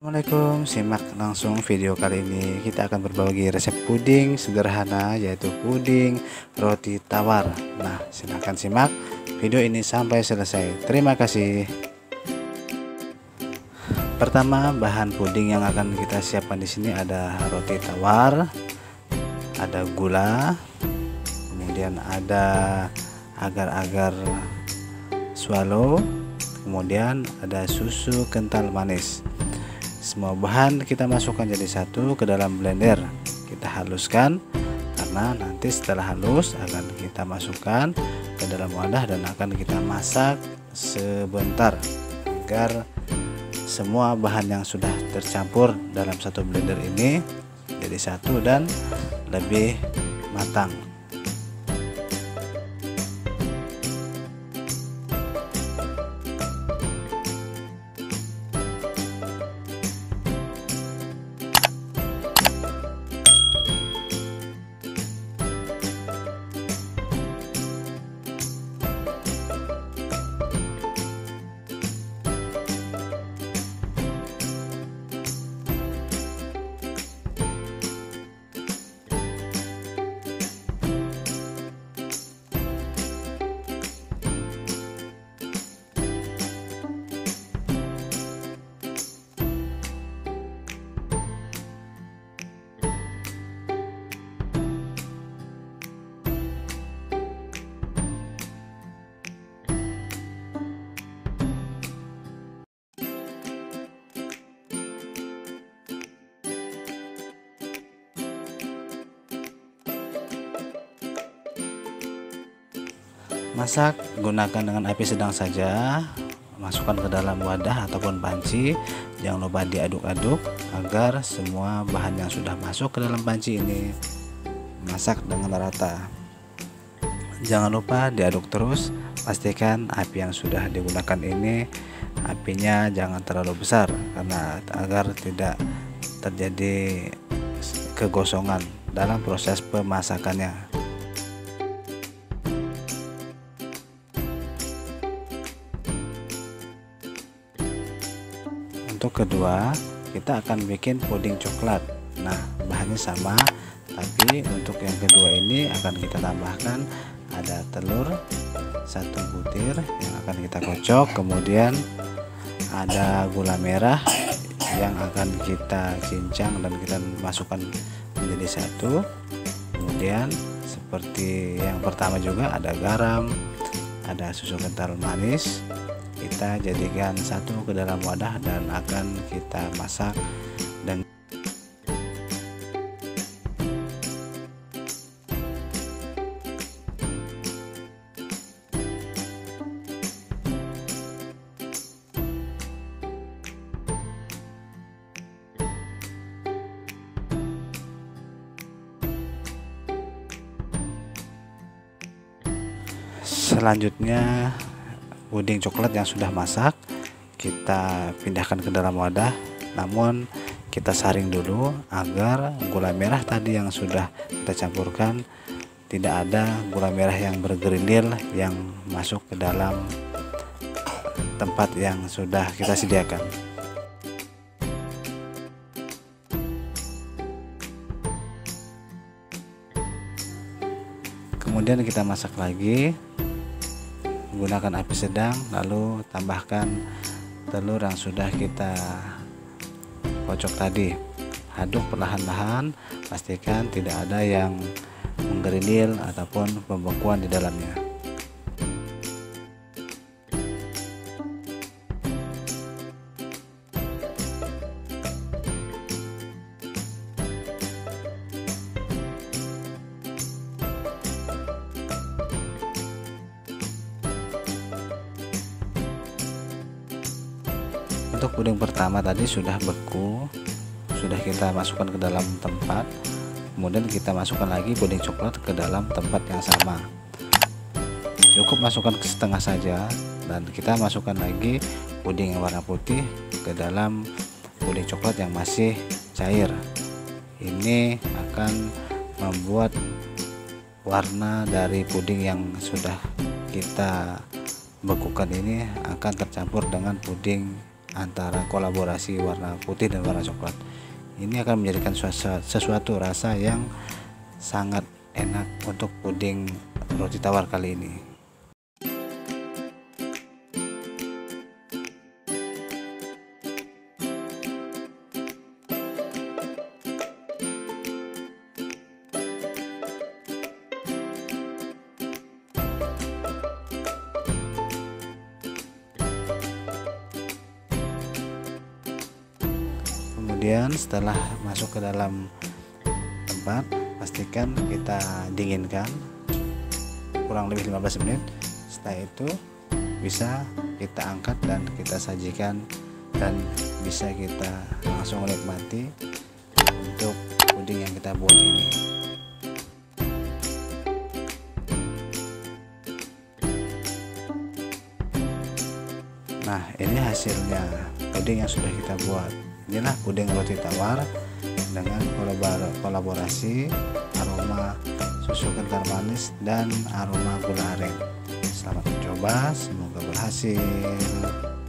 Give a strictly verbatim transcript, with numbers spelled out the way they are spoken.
Assalamualaikum, simak langsung video kali ini. Kita akan berbagi resep puding sederhana, yaitu puding roti tawar. Nah, silahkan simak video ini sampai selesai. Terima kasih. Pertama, bahan puding yang akan kita siapkan di sini ada roti tawar, ada gula, kemudian ada agar-agar swallow, kemudian ada susu kental manis. Semua bahan kita masukkan jadi satu ke dalam blender. Kita haluskan, karena nanti setelah halus akan kita masukkan ke dalam wadah dan akan kita masak sebentar agar semua bahan yang sudah tercampur dalam satu blender ini jadi satu dan lebih matang. Masak gunakan dengan api sedang saja. Masukkan ke dalam wadah ataupun panci. Jangan lupa diaduk-aduk agar semua bahan yang sudah masuk ke dalam panci ini masak dengan rata. Jangan lupa diaduk terus. Pastikan api yang sudah digunakan ini apinya jangan terlalu besar, karena agar tidak terjadi kegosongan dalam proses pemasakannya. Untuk kedua, kita akan bikin puding coklat. Nah, bahannya sama, tapi untuk yang kedua ini akan kita tambahkan ada telur satu butir yang akan kita kocok, kemudian ada gula merah yang akan kita cincang dan kita masukkan menjadi satu. Kemudian seperti yang pertama juga ada garam, ada susu kental manis. Kita jadikan satu ke dalam wadah dan akan kita masak dengan selanjutnya puding coklat yang sudah masak kita pindahkan ke dalam wadah, namun kita saring dulu agar gula merah tadi yang sudah kita campurkan tidak ada gula merah yang bergerindil yang masuk ke dalam tempat yang sudah kita sediakan. Kemudian kita masak lagi, gunakan api sedang, lalu tambahkan telur yang sudah kita kocok tadi. Aduk perlahan-lahan, pastikan tidak ada yang menggerindil ataupun pembekuan di dalamnya. Untuk puding pertama tadi sudah beku, sudah kita masukkan ke dalam tempat, kemudian kita masukkan lagi puding coklat ke dalam tempat yang sama. Cukup masukkan ke setengah saja dan kita masukkan lagi puding yang warna putih ke dalam puding coklat yang masih cair. Ini akan membuat warna dari puding yang sudah kita bekukan ini akan tercampur dengan puding antara kolaborasi warna putih dan warna coklat. Ini akan menjadikan sesuatu, sesuatu rasa yang sangat enak untuk puding roti tawar kali ini. Kemudian setelah masuk ke dalam tempat, pastikan kita dinginkan kurang lebih lima belas menit. Setelah itu bisa kita angkat dan kita sajikan, dan bisa kita langsung menikmati untuk puding yang kita buat ini. Nah, ini hasilnya puding yang sudah kita buat. Inilah puding roti tawar dengan kolaborasi aroma susu kental manis dan aroma gula aren. Selamat mencoba, semoga berhasil.